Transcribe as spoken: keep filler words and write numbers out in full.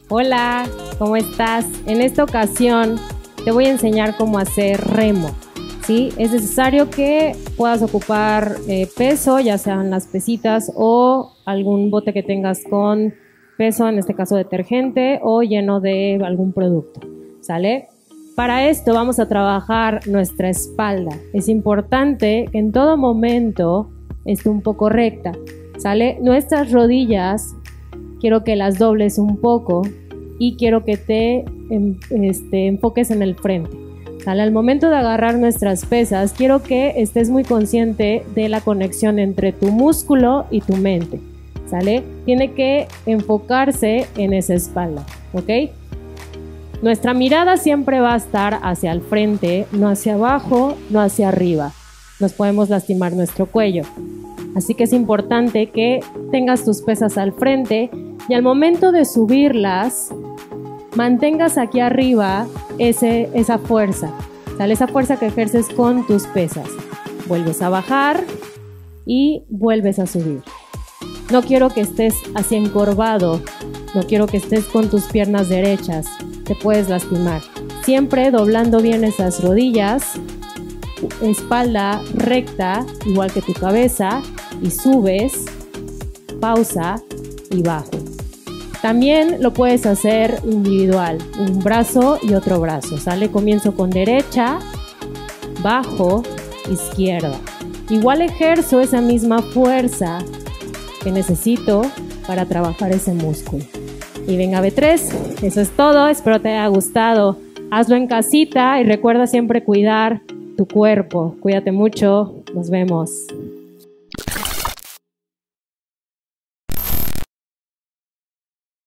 Hola, ¿cómo estás? En esta ocasión te voy a enseñar cómo hacer remo, ¿sí? Es necesario que puedas ocupar eh, peso, ya sean las pesitas o algún bote que tengas con peso, en este caso detergente, o lleno de algún producto, ¿sale? Para esto vamos a trabajar nuestra espalda. Es importante que en todo momento esté un poco recta, ¿sale? Nuestras rodillas quiero que las dobles un poco y quiero que te este, enfoques en el frente, ¿sale? Al momento de agarrar nuestras pesas, quiero que estés muy consciente de la conexión entre tu músculo y tu mente, ¿sale? Tiene que enfocarse en esa espalda, ¿ok? Nuestra mirada siempre va a estar hacia el frente, no hacia abajo, no hacia arriba. Nos podemos lastimar nuestro cuello. Así que es importante que tengas tus pesas al frente y al momento de subirlas, mantengas aquí arriba ese, esa fuerza, ¿sale? Esa fuerza que ejerces con tus pesas. Vuelves a bajar y vuelves a subir. No quiero que estés así encorvado, no quiero que estés con tus piernas derechas, te puedes lastimar. Siempre doblando bien esas rodillas, espalda recta, igual que tu cabeza, y subes, pausa y bajo. También lo puedes hacer individual, un brazo y otro brazo, ¿sale? Comienzo con derecha, bajo, izquierda. Igual ejerzo esa misma fuerza que necesito para trabajar ese músculo. Y venga B tres, eso es todo, espero te haya gustado. Hazlo en casita y recuerda siempre cuidar tu cuerpo. Cuídate mucho, nos vemos.